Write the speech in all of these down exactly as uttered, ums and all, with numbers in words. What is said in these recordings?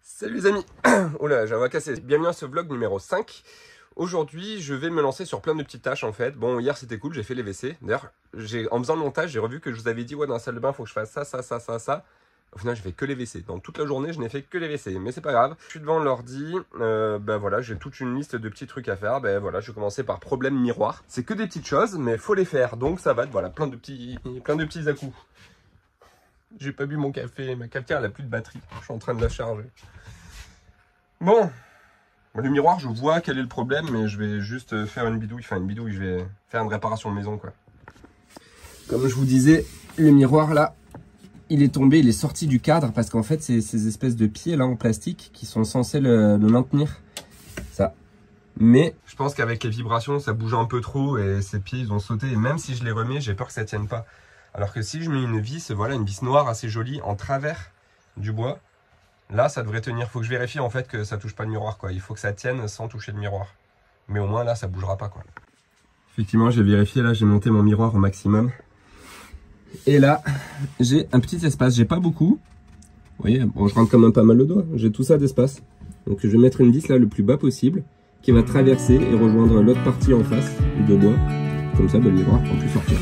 Salut les amis. Oh là, j'ai un voix cassé. Bienvenue à ce vlog numéro cinq. Aujourd'hui, je vais me lancer sur plein de petites tâches en fait. Bon, hier c'était cool, j'ai fait les W C. D'ailleurs, en faisant le montage, j'ai revu que je vous avais dit, ouais, dans la salle de bain, il faut que je fasse ça, ça, ça, ça, ça. Au final, je fais que les W C. Dans toute la journée, je n'ai fait que les W C. Mais c'est pas grave. Je suis devant l'ordi. Euh, ben voilà, j'ai toute une liste de petits trucs à faire. Ben voilà, je vais commencer par problème miroir. C'est que des petites choses, mais faut les faire. Donc ça va être, voilà, plein de petits, plein de petits à-coups. J'ai pas bu mon café. Ma cafetière, elle a plus de batterie. Je suis en train de la charger. Bon. Le miroir, je vois quel est le problème, mais je vais juste faire une bidouille. Enfin, une bidouille, je vais faire une réparation de maison, quoi. Comme je vous disais, le miroir, là, il est tombé, il est sorti du cadre parce qu'en fait, c'est ces espèces de pieds là en plastique qui sont censés le, le maintenir. Ça. Mais je pense qu'avec les vibrations, ça bouge un peu trop et ces pieds, ils ont sauté. Et même si je les remets, j'ai peur que ça tienne pas. Alors que si je mets une vis, voilà, une vis noire assez jolie en travers du bois, là, ça devrait tenir. Faut que je vérifie en fait que ça touche pas le miroir, quoi. Il faut que ça tienne sans toucher le miroir. Mais au moins là, ça bougera pas, quoi. Effectivement, j'ai vérifié. Là, j'ai monté mon miroir au maximum. Et là, j'ai un petit espace, j'ai pas beaucoup. Vous voyez, bon, je rentre quand même pas mal le doigt. J'ai tout ça d'espace. Donc je vais mettre une vis là le plus bas possible, qui va traverser et rejoindre l'autre partie en face de bois. Comme ça, ben, le miroir ne peut plus sortir.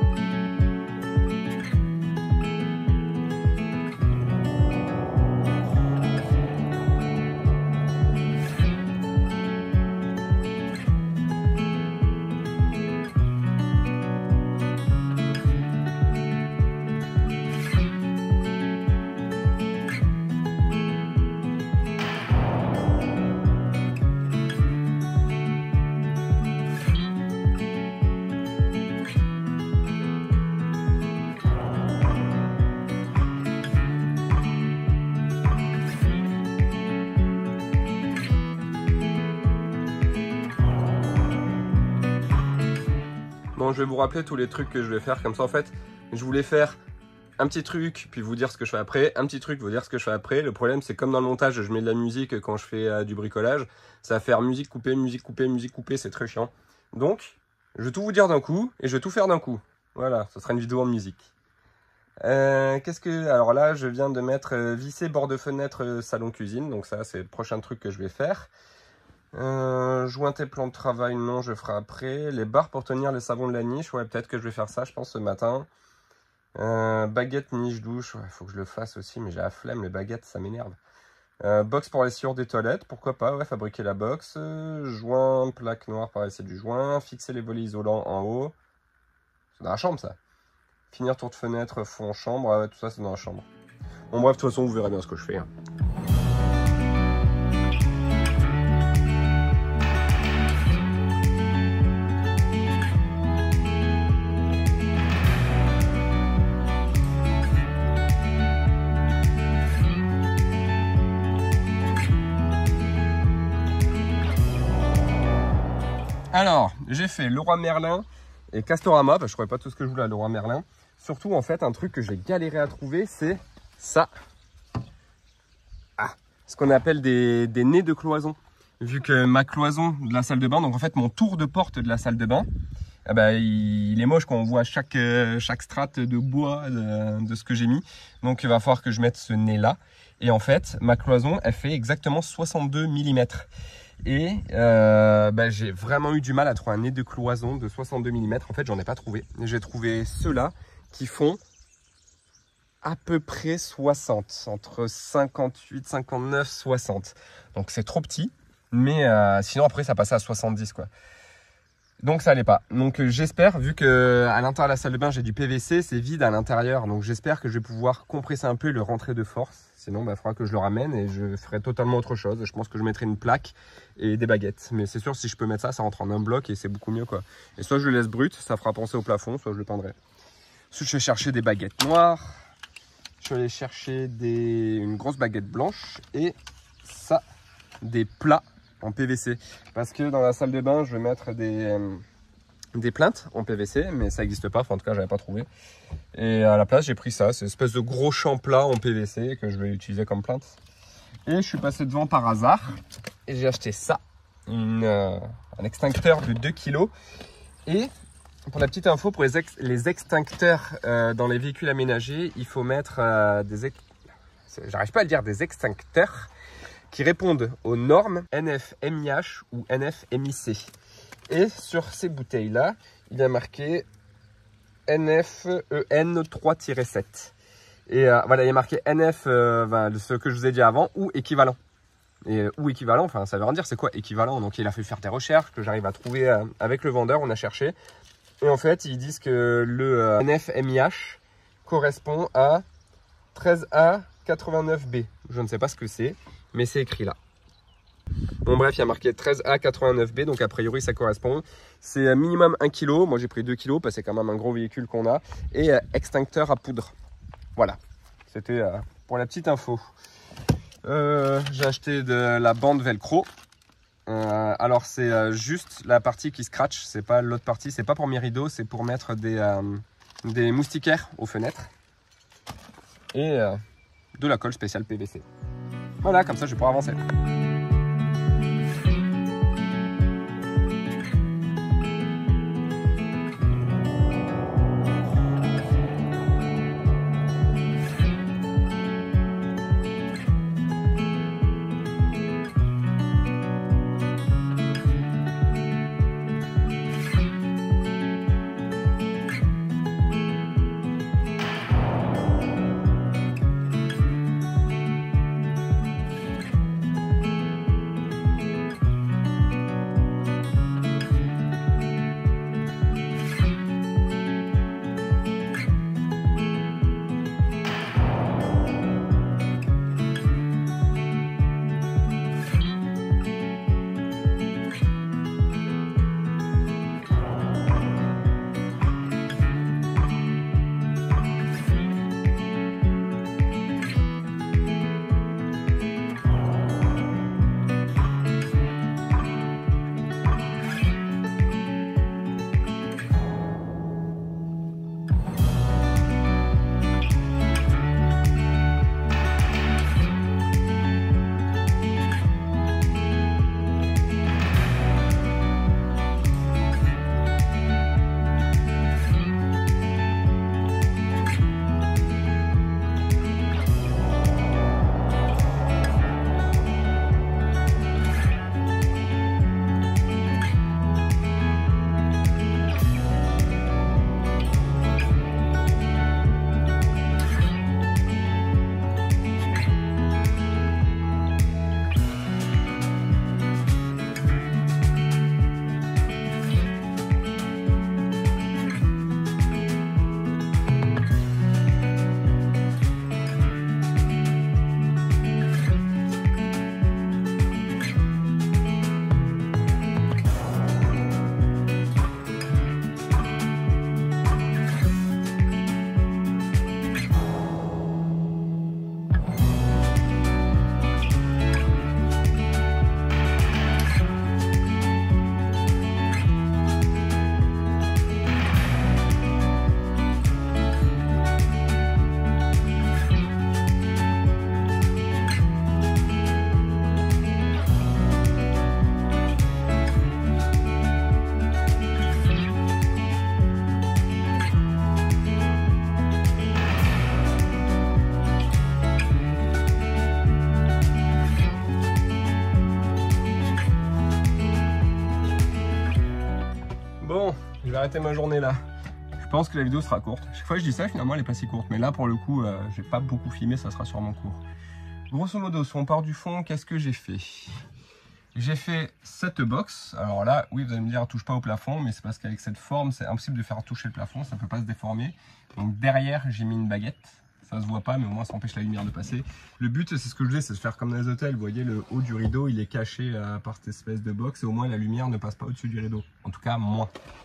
Bon, je vais vous rappeler tous les trucs que je vais faire. Comme ça, en fait, je voulais faire un petit truc, puis vous dire ce que je fais après. Un petit truc, vous dire ce que je fais après. Le problème, c'est comme dans le montage, je mets de la musique quand je fais euh, du bricolage. Ça va faire musique coupée, musique coupée, musique coupée. C'est très chiant. Donc, je vais tout vous dire d'un coup et je vais tout faire d'un coup. Voilà, ce sera une vidéo en musique. Euh, Qu'est-ce que... Alors là, je viens de mettre euh, visser bord de fenêtre euh, salon-cuisine. Donc ça, c'est le prochain truc que je vais faire. Euh, jointer plan de travail, non, je ferai après. Les barres pour tenir les savons de la niche, ouais, peut-être que je vais faire ça, je pense, ce matin. Euh, baguette niche douche, ouais, faut que je le fasse aussi, mais j'ai la flemme, les baguettes, ça m'énerve. Euh, box pour les sciures des toilettes, pourquoi pas, ouais, fabriquer la box. Euh, joint, plaque noire, pareil, c'est du joint. Fixer les volets isolants en haut. C'est dans la chambre, ça. Finir tour de fenêtre, fond chambre, ouais, tout ça, c'est dans la chambre. Bon, bref, de toute façon, vous verrez bien ce que je fais. Hein. Alors, j'ai fait Leroy Merlin et Castorama. Bah, je ne trouvais pas tout ce que je voulais à Leroy Merlin. Surtout, en fait, un truc que j'ai galéré à trouver, c'est ça. Ah, ce qu'on appelle des, des nez de cloison. Vu que ma cloison de la salle de bain, donc en fait, mon tour de porte de la salle de bain, eh ben, il, il est moche quand on voit chaque, chaque strate de bois de, de ce que j'ai mis. Donc, il va falloir que je mette ce nez-là. Et en fait, ma cloison, elle fait exactement soixante-deux millimètres. Et euh, bah, j'ai vraiment eu du mal à trouver un nez de cloison de soixante-deux millimètres. En fait, j'en ai pas trouvé. J'ai trouvé ceux-là qui font à peu près soixante, entre cinquante-huit, cinquante-neuf, soixante. Donc c'est trop petit, mais euh, sinon après ça passait à soixante-dix, quoi. Donc ça allait pas. Donc euh, j'espère, vu que à l'intérieur de la salle de bain j'ai du P V C, c'est vide à l'intérieur. Donc j'espère que je vais pouvoir compresser un peu et le rentrer de force. Sinon, il bah, faudra que je le ramène et je ferai totalement autre chose. Je pense que je mettrai une plaque et des baguettes. Mais c'est sûr, si je peux mettre ça, ça rentre en un bloc et c'est beaucoup mieux, quoi. Et soit je le laisse brut, ça fera penser au plafond, soit je le peindrai. Ensuite, je vais chercher des baguettes noires. Je vais aller chercher des... une grosse baguette blanche et ça, des plats en P V C. Parce que dans la salle de bain, je vais mettre des... Euh... des plaintes en P V C, mais ça n'existe pas, enfin en tout cas j'avais pas trouvé. Et à la place j'ai pris ça, c'est une espèce de gros champ plat en P V C que je vais utiliser comme plainte. Et je suis passé devant par hasard et j'ai acheté ça, une, euh, un extincteur de deux kilos. Et pour la petite info, pour les, ex les extincteurs euh, dans les véhicules aménagés, il faut mettre euh, des... J'arrive pas à le dire, des extincteurs. qui répondent aux normes N F M I H ou N F M I C. Et sur ces bouteilles-là, il y a marqué N F E N trois tiret sept. Et euh, voilà, il y a marqué N F, euh, ben, ce que je vous ai dit avant, ou équivalent. Et euh, ou équivalent, enfin ça veut rien dire, c'est quoi équivalent? Donc il a fait faire des recherches que j'arrive à trouver euh, avec le vendeur, on a cherché. Et en fait, ils disent que le euh, N F M I H correspond à treize A quatre-vingt-neuf B. Je ne sais pas ce que c'est, mais c'est écrit là. Bon bref, il y a marqué treize A quatre-vingt-neuf B, donc a priori ça correspond. C'est minimum un kilo, moi j'ai pris deux kilos parce que c'est quand même un gros véhicule qu'on a. Et euh, extincteur à poudre. Voilà, c'était euh, pour la petite info. Euh, j'ai acheté de la bande velcro. Euh, alors c'est euh, juste la partie qui scratch, c'est pas l'autre partie, c'est pas pour mes rideaux, c'est pour mettre des, euh, des moustiquaires aux fenêtres. Et euh, de la colle spéciale P V C. Voilà, comme ça je vais pouvoir avancer. Bon, je vais arrêter ma journée là. Je pense que la vidéo sera courte. Chaque fois que je dis ça, finalement elle est pas si courte. Mais là pour le coup, euh, j'ai pas beaucoup filmé, ça sera sûrement court. Grosso modo, si on part du fond, qu'est-ce que j'ai fait? J'ai fait cette box. Alors là, oui, vous allez me dire, touche pas au plafond, mais c'est parce qu'avec cette forme, c'est impossible de faire toucher le plafond, ça peut pas se déformer. Donc derrière, j'ai mis une baguette. Ça se voit pas, mais au moins ça empêche la lumière de passer. Le but, c'est ce que je dis, c'est de faire comme dans les hôtels. Vous voyez, le haut du rideau, il est caché euh, par cette espèce de box, et au moins la lumière ne passe pas au-dessus du rideau. En tout cas, moins.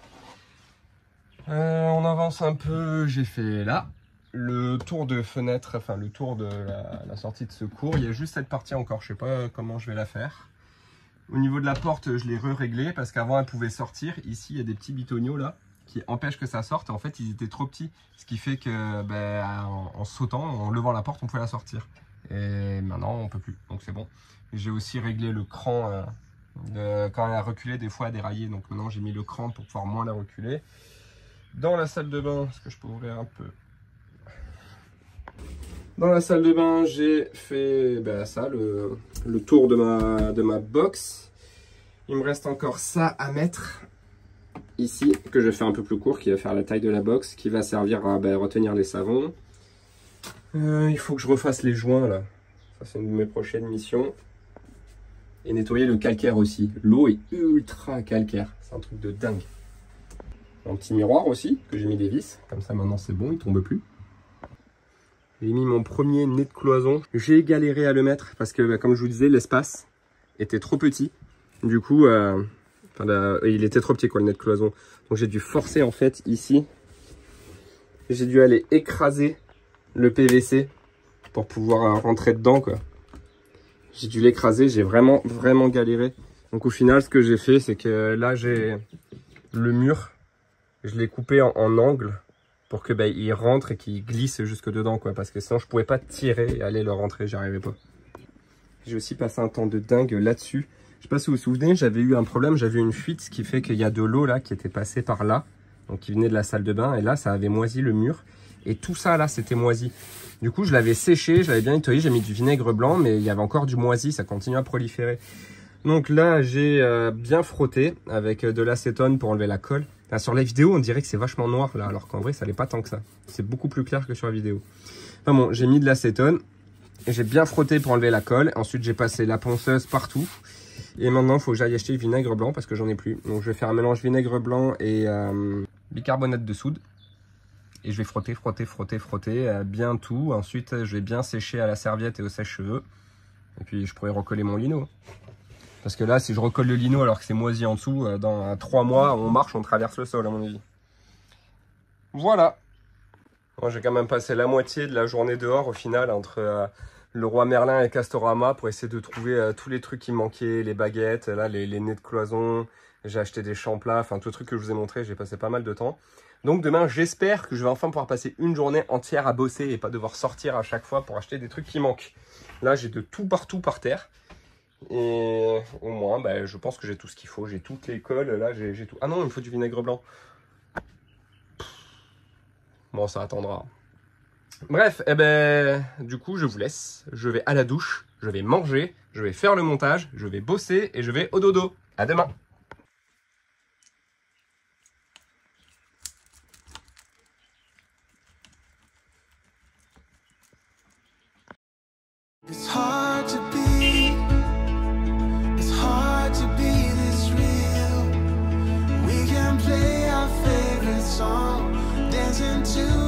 Euh, on avance un peu. J'ai fait là le tour de fenêtre, enfin le tour de la, la sortie de secours. Il y a juste cette partie encore, je sais pas comment je vais la faire. Au niveau de la porte, je l'ai re-réglé parce qu'avant elle pouvait sortir. Ici, il y a des petits bitoniaux là qui empêchent que ça sorte. Et en fait, ils étaient trop petits, ce qui fait que ben, en, en sautant, en levant la porte, on pouvait la sortir. Et maintenant, on peut plus. Donc c'est bon. J'ai aussi réglé le cran. Euh, de, quand elle a reculé, des fois, elle déraillait. Donc maintenant, j'ai mis le cran pour pouvoir moins la reculer. Dans la salle de bain, est-ce que je peux ouvrir un peu? Dans la salle de bain, j'ai fait ben, ça, le, le tour de ma, de ma box. Il me reste encore ça à mettre ici, que je fais un peu plus court, qui va faire la taille de la box, qui va servir à ben, retenir les savons. Euh, il faut que je refasse les joints là. Ça, c'est une de mes prochaines missions. Et nettoyer le calcaire aussi. L'eau est ultra calcaire. C'est un truc de dingue. Un petit miroir aussi, que j'ai mis des vis. Comme ça, maintenant, c'est bon, il tombe plus. J'ai mis mon premier nez de cloison. J'ai galéré à le mettre parce que, bah, comme je vous disais, l'espace était trop petit. Du coup, euh, enfin, là, il était trop petit, quoi, le nez de cloison. Donc, j'ai dû forcer, en fait, ici. J'ai dû aller écraser le P V C pour pouvoir rentrer dedans, quoi. J'ai dû l'écraser, j'ai vraiment, vraiment galéré. Donc, au final, ce que j'ai fait, c'est que là, j'ai le mur. Je l'ai coupé en, en angle pour que bah, il rentre et qu'il glisse jusque dedans, quoi. Parce que sinon, je pouvais pas tirer et aller le rentrer, j'y arrivais pas. J'ai aussi passé un temps de dingue là-dessus. Je sais pas si vous vous souvenez, j'avais eu un problème, j'avais eu une fuite, ce qui fait qu'il y a de l'eau là qui était passée par là. Donc, qui venait de la salle de bain. Et là, ça avait moisi le mur. Et tout ça, là, c'était moisi. Du coup, je l'avais séché, je l'avais bien nettoyé. J'ai mis du vinaigre blanc, mais il y avait encore du moisi. Ça continue à proliférer. Donc là, j'ai euh, bien frotté avec de l'acétone pour enlever la colle. Là, sur la vidéo, on dirait que c'est vachement noir, là, alors qu'en vrai, ça l'est pas tant que ça. C'est beaucoup plus clair que sur la vidéo. Enfin bon, j'ai mis de l'acétone. Et j'ai bien frotté pour enlever la colle. Ensuite, j'ai passé la ponceuse partout. Et maintenant, il faut que j'aille acheter du vinaigre blanc parce que j'en ai plus. Donc, je vais faire un mélange vinaigre blanc et euh, bicarbonate de soude. Et je vais frotter, frotter, frotter, frotter, euh, bien tout. Ensuite, je vais bien sécher à la serviette et au sèche-cheveux. Et puis, je pourrai recoller mon lino. Parce que là, si je recolle le lino alors que c'est moisi en dessous, euh, dans trois mois, on marche, on traverse le sol, à mon avis. Voilà. Moi, j'ai quand même passé la moitié de la journée dehors, au final, entre euh, le Roi Merlin et Castorama, pour essayer de trouver euh, tous les trucs qui me manquaient, les baguettes, là, les, les nez de cloison. J'ai acheté des champlats, enfin, tout le truc que je vous ai montré, j'ai passé pas mal de temps. Donc demain, j'espère que je vais enfin pouvoir passer une journée entière à bosser et pas devoir sortir à chaque fois pour acheter des trucs qui manquent. Là, j'ai de tout partout par terre. Et au moins, bah, je pense que j'ai tout ce qu'il faut. J'ai toutes les colles, là, j'ai tout. Ah non, il me faut du vinaigre blanc. Bon, ça attendra. Bref, eh ben, du coup, je vous laisse. Je vais à la douche, je vais manger, je vais faire le montage, je vais bosser et je vais au dodo. À demain. It's hard to be, it's hard to be this real. We can play our favorite song, dancing to